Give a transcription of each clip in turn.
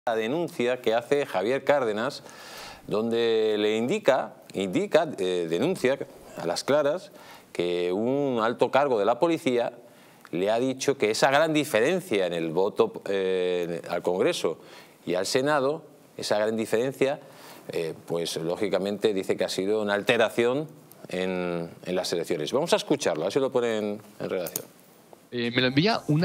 La denuncia que hace Javier Cárdenas, donde le denuncia a las claras que un alto cargo de la policía le ha dicho que esa gran diferencia en el voto al Congreso y al Senado, esa gran diferencia, pues lógicamente dice que ha sido una alteración en las elecciones. Vamos a escucharlo, a ver si lo ponen en redacción. Me lo envía un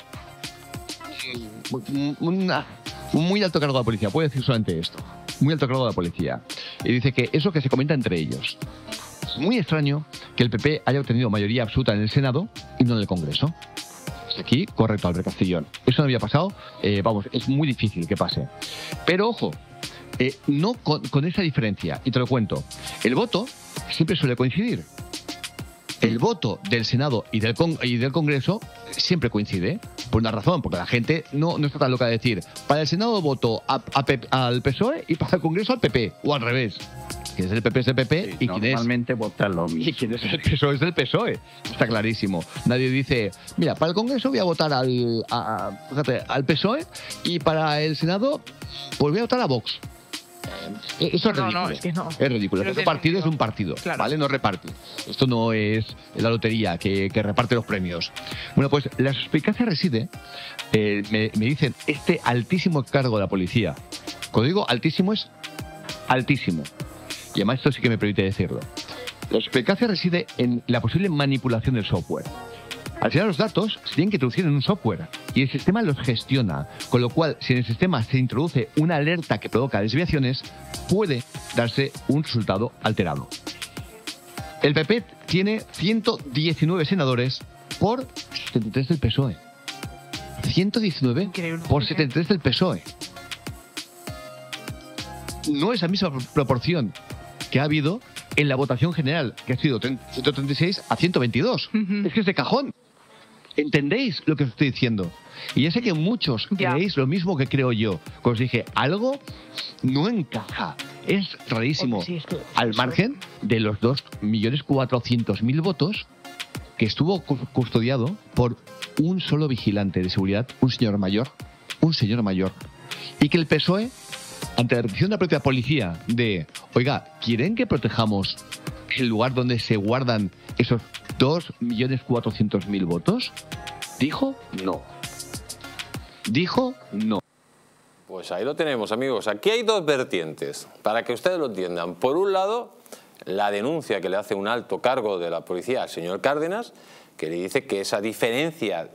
muy alto cargo de la policía, puedo decir solamente esto, muy alto cargo de la policía, y dice que eso que se comenta entre ellos. Es muy extraño que el PP haya obtenido mayoría absoluta en el Senado y no en el Congreso. Aquí, correcto, Albert Castillón. Eso no había pasado, vamos, es muy difícil que pase. Pero ojo, no con esa diferencia, y te lo cuento, el voto siempre suele coincidir. El voto del Senado y del Congreso siempre coincide, por una razón, porque la gente no está tan loca de decir, para el Senado voto al PSOE y para el Congreso al PP, o al revés. Quien es el PP es el PP, sí, y normalmente votan lo mismo. Y quien es el PSOE es el PSOE. Está clarísimo. Nadie dice, mira, para el Congreso voy a votar al PSOE y para el Senado pues voy a votar a Vox. Eso es ridículo. No, es que no. Es ridículo. Un partido es un partido, claro. ¿Vale? No reparte. Esto no es la lotería que reparte los premios. Bueno, pues la suspicacia reside, me dicen, este altísimo cargo de la policía. Cuando digo altísimo, es altísimo. Y además esto sí que me permite decirlo. La suspicacia reside en la posible manipulación del software. Al final los datos se tienen que introducir en un software y el sistema los gestiona, con lo cual si en el sistema se introduce una alerta que provoca desviaciones, puede darse un resultado alterado. El PP tiene 119 senadores por 73 del PSOE. 119 por 73 del PSOE. No es la misma proporción que ha habido en la votación general, que ha sido 136 a 122. Es que es de cajón. ¿Entendéis lo que os estoy diciendo? Y ya sé que muchos creéis lo mismo que creo yo. Como os dije, algo no encaja. Es rarísimo. Sí, al margen de los 2.400.000 votos que estuvo custodiado por un solo vigilante de seguridad, un señor mayor. Y que el PSOE, ante la petición de la propia policía de, oiga, ¿quieren que protejamos el lugar donde se guardan esos 2.400.000 votos? Dijo no. Dijo no. Pues ahí lo tenemos, amigos. Aquí hay dos vertientes, para que ustedes lo entiendan. Por un lado, la denuncia que le hace un alto cargo de la policía al señor Cárdenas, que le dice que esa diferencia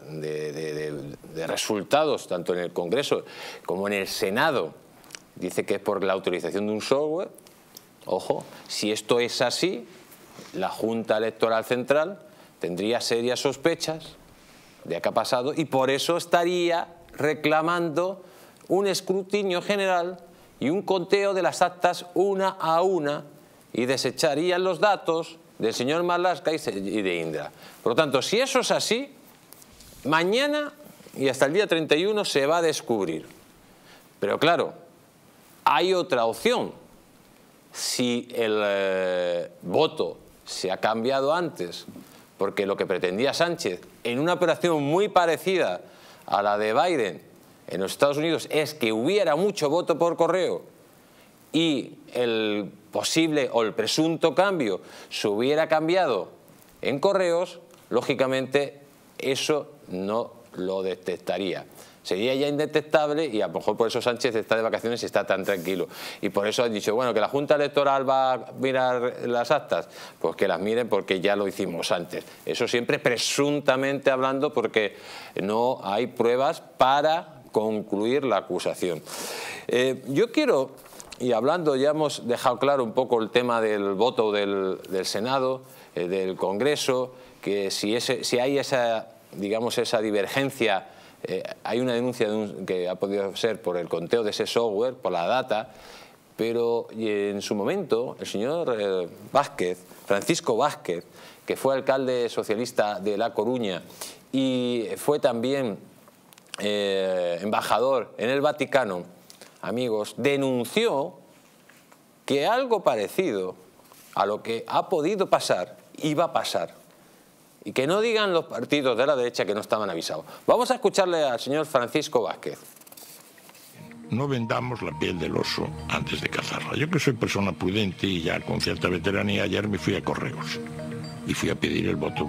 de resultados, tanto en el Congreso como en el Senado, dice que es por la autorización de un software. Ojo, si esto es así, la Junta Electoral Central tendría serias sospechas de qué ha pasado y por eso estaría reclamando un escrutinio general y un conteo de las actas una a una y desecharían los datos del señor Marlaska y de Indra. Por lo tanto, si eso es así, mañana y hasta el día 31 se va a descubrir. Pero claro, hay otra opción. Si el voto se ha cambiado antes, porque lo que pretendía Sánchez en una operación muy parecida a la de Biden en los Estados Unidos es que hubiera mucho voto por correo y el posible o el presunto cambio se hubiera cambiado en correos, lógicamente eso no lo detectaría. Sería ya indetectable y a lo mejor por eso Sánchez está de vacaciones y está tan tranquilo. Y por eso han dicho, bueno, que la Junta Electoral va a mirar las actas, pues que las miren porque ya lo hicimos antes. Eso siempre presuntamente hablando porque no hay pruebas para concluir la acusación. Yo quiero, y hablando, ya hemos dejado claro un poco el tema del voto del Senado, del Congreso, que si hay esa, digamos, esa divergencia. Hay una denuncia que ha podido ser por el conteo de ese software, por la data, pero en su momento el señor Francisco Vázquez, que fue alcalde socialista de La Coruña y fue también embajador en el Vaticano, amigos, denunció que algo parecido a lo que ha podido pasar iba a pasar. Y que no digan los partidos de la derecha que no estaban avisados. Vamos a escucharle al señor Francisco Vázquez. no vendamos la piel del oso antes de cazarla. Yo, que soy persona prudente y ya con cierta veteranía, ayer me fui a Correos y fui a pedir el voto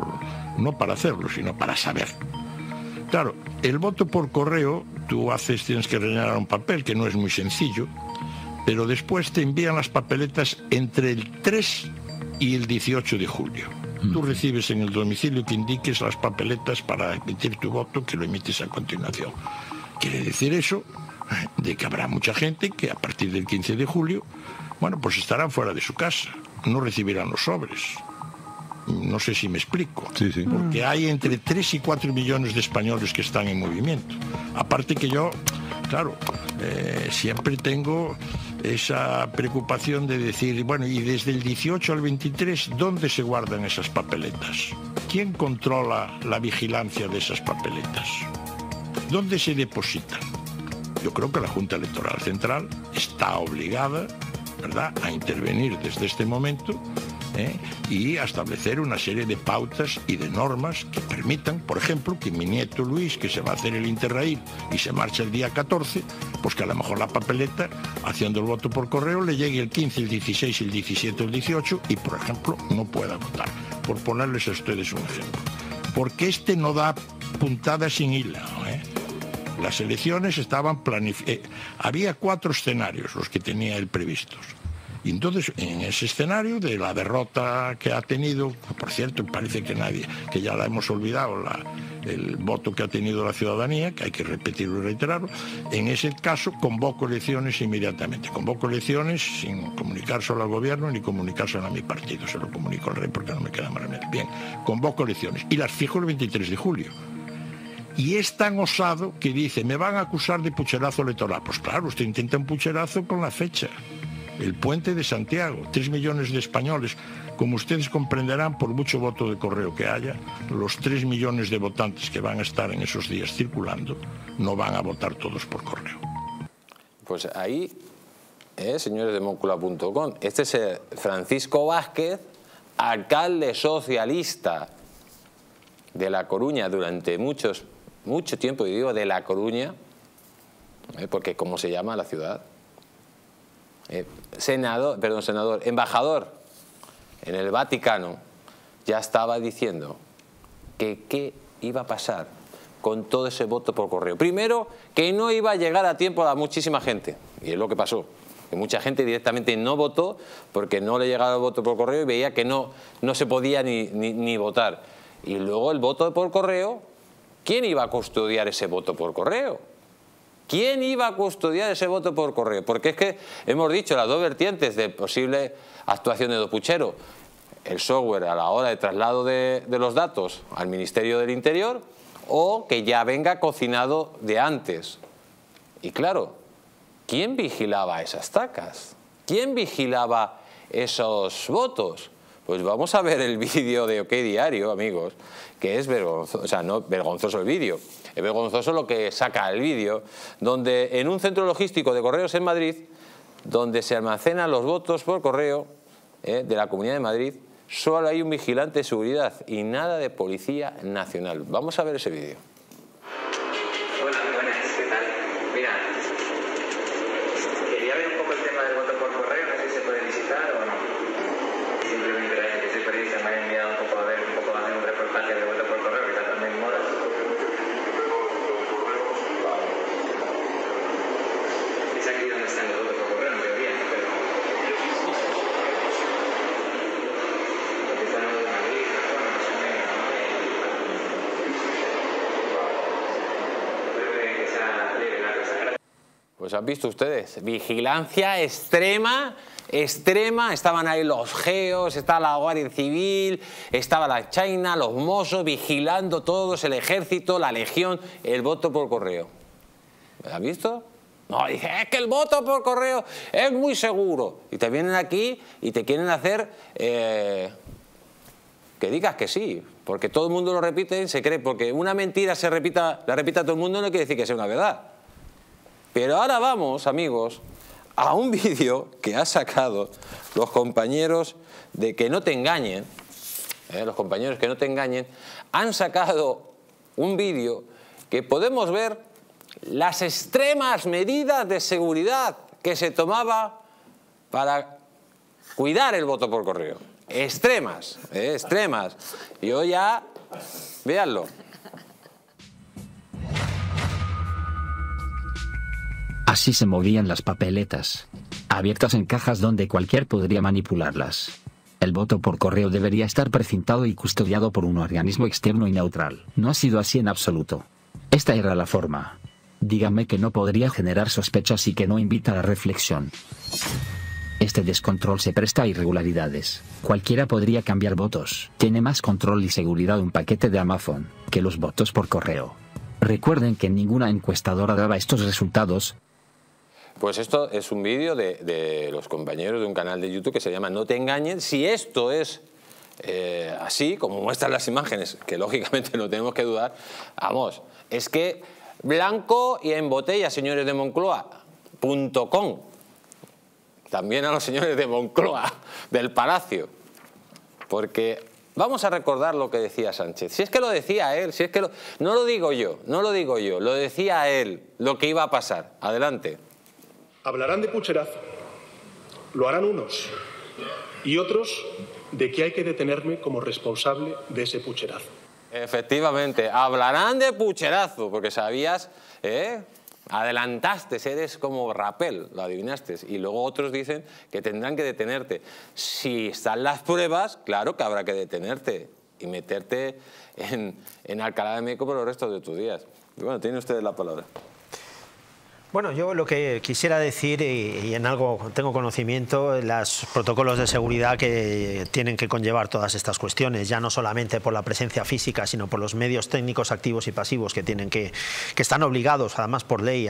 no para hacerlo, sino para saber. Claro, el voto por correo, tienes que rellenar un papel, que no es muy sencillo, pero después te envían las papeletas entre el 3 y el 18 de julio. Tú recibes en el domicilio que indiques las papeletas para emitir tu voto, que lo emites a continuación. Quiere decir eso, de que habrá mucha gente que a partir del 15 de julio, bueno, pues estarán fuera de su casa, no recibirán los sobres. No sé si me explico. Sí, sí. Porque hay entre 3 y 4 millones de españoles que están en movimiento. Aparte que yo, claro, siempre tengo esa preocupación de decir, bueno, y desde el 18 al 23, ¿dónde se guardan esas papeletas? ¿Quién controla la vigilancia de esas papeletas? ¿Dónde se depositan? Yo creo que la Junta Electoral Central está obligada, ¿verdad?, a intervenir desde este momento y a establecer una serie de pautas y de normas que permitan, por ejemplo, que mi nieto Luis, que se va a hacer el Interrail y se marcha el día 14, pues que a lo mejor la papeleta, haciendo el voto por correo, le llegue el 15, el 16, el 17 o el 18 y, por ejemplo, no pueda votar. Por ponerles a ustedes un ejemplo. Porque este no da puntada sin hilo, Las elecciones estaban planificadas. Había 4 escenarios los que tenía él previstos. Y entonces, en ese escenario de la derrota que ha tenido, por cierto, parece que ya la hemos olvidado, el voto que ha tenido la ciudadanía, que hay que repetirlo y reiterarlo, en ese caso convoco elecciones inmediatamente. Convoco elecciones sin comunicárselo al gobierno ni comunicárselo a mi partido. Se lo comunico al rey porque no me queda más remedio. Bien, convoco elecciones y las fijo el 23 de julio. Y es tan osado que dice, me van a acusar de pucherazo electoral. Pues claro, usted intenta un pucherazo con la fecha. El puente de Santiago, 3 millones de españoles. Como ustedes comprenderán, por mucho voto de correo que haya, los 3 millones de votantes que van a estar en esos días circulando no van a votar todos por correo. Pues ahí, señores de Moncloa.com, este es Francisco Vázquez, alcalde socialista de La Coruña durante mucho tiempo, y digo de La Coruña, porque ¿cómo se llama la ciudad? Embajador en el Vaticano, ya estaba diciendo que qué iba a pasar con todo ese voto por correo. Primero, que no iba a llegar a tiempo a muchísima gente, y es lo que pasó, que mucha gente directamente no votó porque no le llegaba el voto por correo y veía que no se podía ni votar. Y luego el voto por correo, ¿quién iba a custodiar ese voto por correo? ¿Quién iba a custodiar ese voto por correo? Porque es que hemos dicho las dos vertientes de posible actuación de Dopuchero. El software a la hora de traslado de los datos al Ministerio del Interior, o que ya venga cocinado de antes. Y claro, ¿quién vigilaba esas tacas? ¿Quién vigilaba esos votos? Pues vamos a ver el vídeo de OK Diario, amigos, que es vergonzoso, o sea, no vergonzoso el vídeo, es vergonzoso lo que saca el vídeo, donde en un centro logístico de correos en Madrid, donde se almacenan los votos por correo de la Comunidad de Madrid, solo hay un vigilante de seguridad y nada de Policía Nacional. Vamos a ver ese vídeo. Hola, buenas, ¿qué tal? Mira, quería ver un poco el tema del voto por correo, no sé si se puede visitar o no. Simplemente era que soy periodista, me han enviado un poco a ver, hacer un reportaje de voto por correo, que está también en moda. Es aquí donde están los votos por correo, en teoría, pero... Están los de Madrid, bueno, más o menos, ¿no? Espero que sea leve la cosa. Pues han visto ustedes, vigilancia extrema, estaban ahí los geos, estaba la Guardia Civil, estaba la China, los Mossos, vigilando todos, el ejército, la legión, el voto por correo. ¿Has visto? No, dice, es que el voto por correo es muy seguro. Y te vienen aquí y te quieren hacer que digas que sí, porque todo el mundo lo repite y se cree, porque una mentira la repita todo el mundo no quiere decir que sea una verdad. Pero ahora vamos, amigos, a un vídeo que ha sacado los compañeros de Que No Te Engañen, los compañeros Que No Te Engañen, han sacado un vídeo que podemos ver las extremas medidas de seguridad que se tomaba para cuidar el voto por correo. Extremas, extremas. Y hoy ya, véanlo. Así se movían las papeletas, abiertas en cajas donde cualquiera podría manipularlas. El voto por correo debería estar precintado y custodiado por un organismo externo y neutral. No ha sido así en absoluto. Esta era la forma. Dígame que no podría generar sospechas y que no invita a la reflexión. Este descontrol se presta a irregularidades. Cualquiera podría cambiar votos. Tiene más control y seguridad un paquete de Amazon que los votos por correo. Recuerden que ninguna encuestadora daba estos resultados. Pues esto es un vídeo de los compañeros de un canal de YouTube que se llama No te engañen. Si esto es así, como muestran las imágenes, que lógicamente no tenemos que dudar, vamos, es que blanco y en botella, señores de Moncloa.com. También a los señores de Moncloa, del Palacio. Porque vamos a recordar lo que decía Sánchez. Si es que lo decía él, si es que no lo digo yo, lo decía él, lo que iba a pasar. Adelante. Hablarán de pucherazo, lo harán unos y otros de que hay que detenerme como responsable de ese pucherazo. Efectivamente, hablarán de pucherazo, porque sabías, adelantaste, eres como Rapel, lo adivinaste. Y luego otros dicen que tendrán que detenerte. Si están las pruebas, claro que habrá que detenerte y meterte en Alcalá de Meco por los restos de tus días. Y bueno, tiene usted la palabra. Bueno, yo lo que quisiera decir, y en algo tengo conocimiento, los protocolos de seguridad que tienen que conllevar todas estas cuestiones, ya no solamente por la presencia física, sino por los medios técnicos activos y pasivos que tienen que están obligados, además por ley,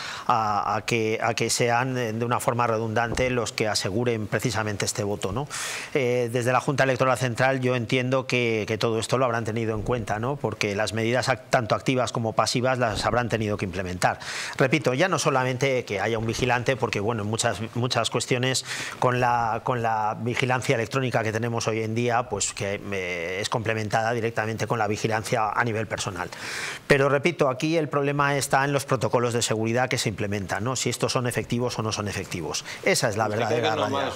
a que sean de una forma redundante los que aseguren precisamente este voto, ¿no? Desde la Junta Electoral Central yo entiendo que todo esto lo habrán tenido en cuenta, ¿no? Porque las medidas tanto activas como pasivas las habrán tenido que implementar. Repito, ya no solamente que haya un vigilante, porque bueno, en muchas cuestiones con la vigilancia electrónica que tenemos hoy en día, pues que es complementada directamente con la vigilancia a nivel personal. Pero repito, aquí el problema está en los protocolos de seguridad que se implementan, ¿no? Si estos son efectivos o no son efectivos. Esa es la verdadera realidad.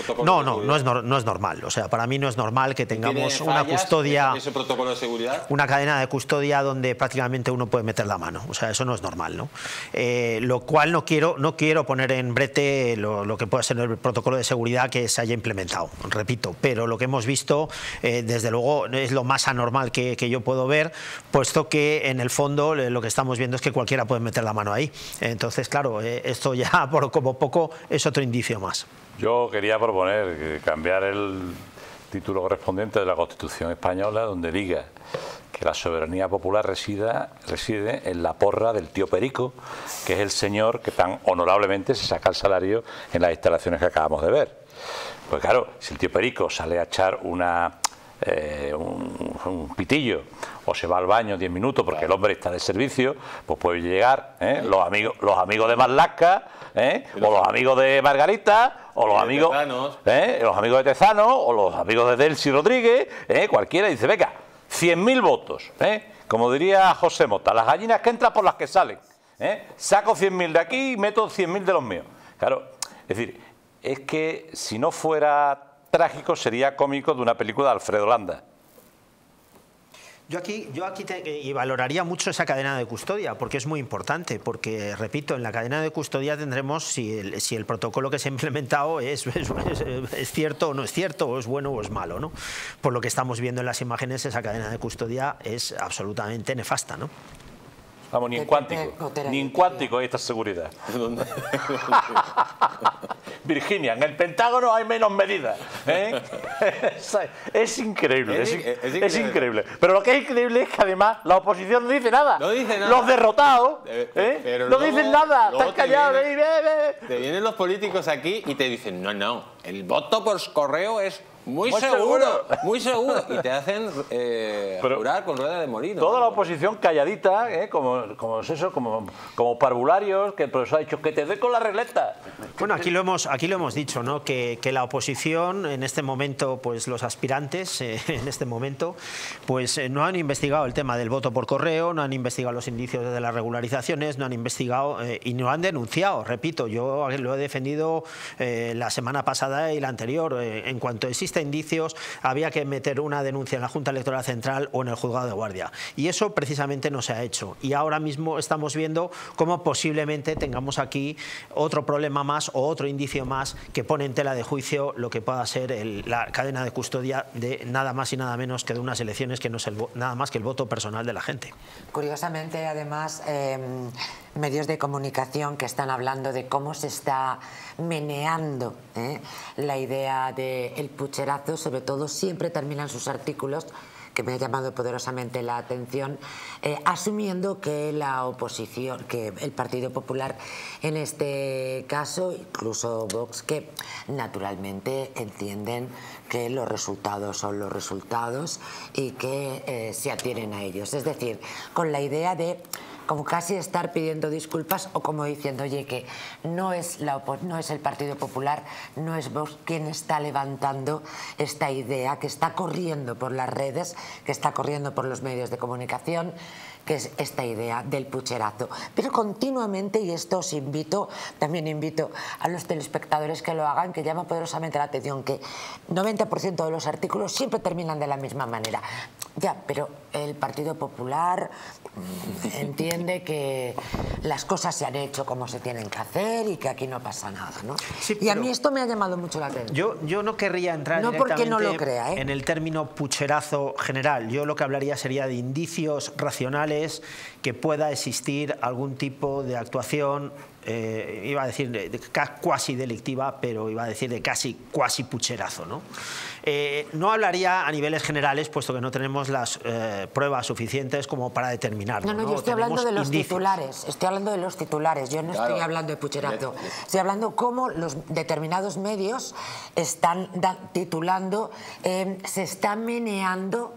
No es normal. O sea, para mí no es normal que tengamos una custodia, ese protocolo de seguridad, una cadena de custodia donde prácticamente uno puede meter la mano. O sea, eso no es normal, ¿no? Lo cual no quiero poner en brete lo que pueda ser el protocolo de seguridad que se haya implementado, repito, pero lo que hemos visto desde luego es lo más anormal que yo puedo ver, puesto que en el fondo lo que estamos viendo es que cualquiera puede meter la mano ahí. Entonces, claro, esto ya como poco es otro indicio más. Yo quería proponer cambiar el título correspondiente de la Constitución española, donde diga que la soberanía popular reside en la porra del tío Perico, que es el señor que tan honorablemente se saca el salario en las instalaciones que acabamos de ver. Pues claro, si el tío Perico sale a echar un pitillo o se va al baño 10 minutos porque el hombre está de servicio, pues puede llegar los amigos de Marlaska, o los amigos de Margarita, o los amigos de Tezano, o los amigos de Delcy Rodríguez, cualquiera dice, venga, 100.000 votos, como diría José Mota, las gallinas que entran por las que salen, saco 100.000 de aquí y meto 100.000 de los míos. Claro, es decir, es que si no fuera trágico sería cómico de una película de Alfredo Landa. Yo aquí valoraría mucho esa cadena de custodia, porque es muy importante, porque, repito, en la cadena de custodia tendremos si el protocolo que se ha implementado es cierto o no es cierto, o es bueno o es malo, ¿no? Por lo que estamos viendo en las imágenes, esa cadena de custodia es absolutamente nefasta, ¿no? Vamos, ni en cuántico hay esta seguridad. Virginia, en el Pentágono hay menos medidas. Es increíble, es increíble. Pero lo que es increíble es que además la oposición no dice nada. No dice nada. Los derrotados no dicen nada, están callados. Te vienen los políticos aquí y te dicen, no, el voto por correo es Muy seguro. Y te hacen jurar con rueda de molino. Toda la oposición calladita, como parvularios, que el profesor ha dicho que te doy con la regleta. Bueno, aquí lo hemos dicho, ¿no? Que la oposición en este momento, pues los aspirantes en este momento, pues no han investigado el tema del voto por correo, no han investigado los indicios de las regularizaciones, no han investigado y no han denunciado. Repito, yo lo he defendido la semana pasada y la anterior. En cuanto exista indicios, había que meter una denuncia en la Junta Electoral Central o en el Juzgado de Guardia. Y eso precisamente no se ha hecho. Y ahora mismo estamos viendo cómo posiblemente tengamos aquí otro problema más o otro indicio más que pone en tela de juicio lo que pueda ser la cadena de custodia de nada más y nada menos que de unas elecciones que no es nada más que el voto personal de la gente. Curiosamente, además, medios de comunicación que están hablando de cómo se está meneando la idea del pucherazo, sobre todo siempre terminan sus artículos, que me ha llamado poderosamente la atención, asumiendo que la oposición, que el Partido Popular en este caso, incluso Vox, que naturalmente entienden que los resultados son los resultados y que se atienen a ellos. Es decir, con la idea de como casi estar pidiendo disculpas o como diciendo, oye, que no es el Partido Popular, no es Vox quien está levantando esta idea que está corriendo por las redes, que está corriendo por los medios de comunicación, que es esta idea del pucherazo. Pero continuamente, y esto os invito, también invito a los telespectadores que lo hagan, que llama poderosamente la atención que 90% de los artículos siempre terminan de la misma manera. Ya, pero el Partido Popular entiende que las cosas se han hecho como se tienen que hacer y que aquí no pasa nada, ¿no? Sí, y a mí esto me ha llamado mucho la atención. Yo no querría entrar directamente en el término pucherazo general. Yo lo que hablaría sería de indicios racionales que pueda existir algún tipo de actuación, iba a decir cuasi delictiva, pero iba a decir de casi pucherazo, ¿no? No hablaría a niveles generales, puesto que no tenemos las pruebas suficientes como para determinarlo. No, yo estoy hablando de los titulares. Estoy hablando de los titulares. Yo no estoy hablando de pucherazo. Estoy hablando cómo los determinados medios están titulando, se está meneando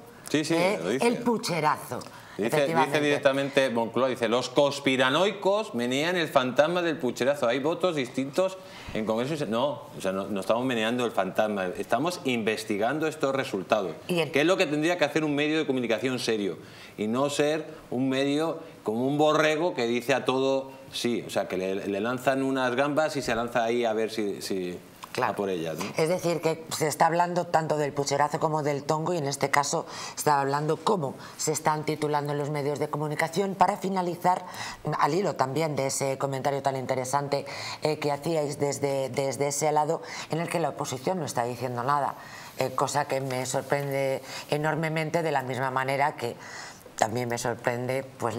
el pucherazo. Dice directamente Moncloa, dice, los conspiranoicos menean el fantasma del pucherazo. Hay votos distintos en Congreso. No estamos meneando el fantasma, estamos investigando estos resultados. ¿Qué es lo que tendría que hacer un medio de comunicación serio? Y no ser un medio como un borrego que dice a todo sí. O sea, que le lanzan unas gambas y se lanza ahí a ver si claro, por ellas, ¿no? Es decir, que se está hablando tanto del pucherazo como del tongo, y en este caso está hablando cómo se están titulando en los medios de comunicación, para finalizar, al hilo también de ese comentario tan interesante que hacíais desde ese lado, en el que la oposición no está diciendo nada, cosa que me sorprende enormemente, de la misma manera que también me sorprende pues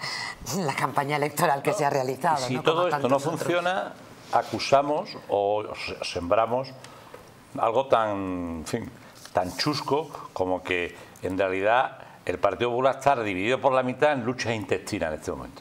la campaña electoral que se ha realizado. Si todo esto no funciona, acusamos o sembramos algo tan chusco como que en realidad el Partido Popular está dividido por la mitad en luchas intestinas en este momento.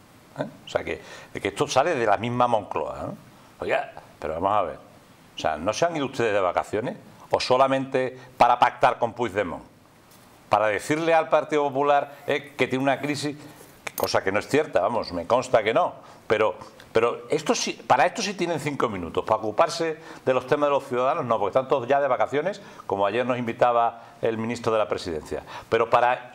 O sea, que esto sale de la misma Moncloa, ¿no? Oiga, pero vamos a ver, o sea, ¿no se han ido ustedes de vacaciones? ¿O solamente para pactar con Puigdemont? Para decirle al Partido Popular que tiene una crisis, cosa que no es cierta, vamos, me consta que no, pero esto sí, para esto sí tienen 5 minutos, para ocuparse de los temas de los ciudadanos no, porque están todos ya de vacaciones, como ayer nos invitaba el ministro de la Presidencia. Pero para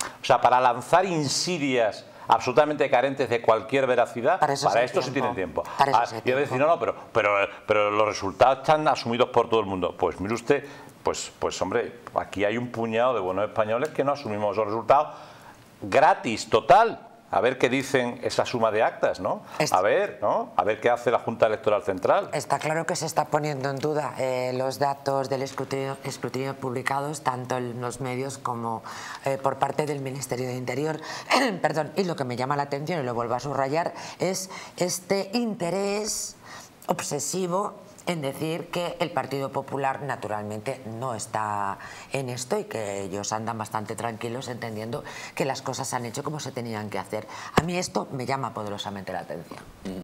lanzar insidias absolutamente carentes de cualquier veracidad, para esto sí tienen tiempo. Y decir, no, pero los resultados están asumidos por todo el mundo. Pues mire usted, pues hombre, aquí hay un puñado de buenos españoles que no asumimos esos resultados gratis, total. A ver qué dicen esa suma de actas, ¿no? A ver, ¿no? A ver qué hace la Junta Electoral Central. Está claro que se está poniendo en duda los datos del escrutinio publicados, tanto en los medios como por parte del Ministerio de Interior. Perdón, y lo que me llama la atención, y lo vuelvo a subrayar, es este interés obsesivo en decir que el Partido Popular naturalmente no está en esto y que ellos andan bastante tranquilos entendiendo que las cosas se han hecho como se tenían que hacer. A mí esto me llama poderosamente la atención.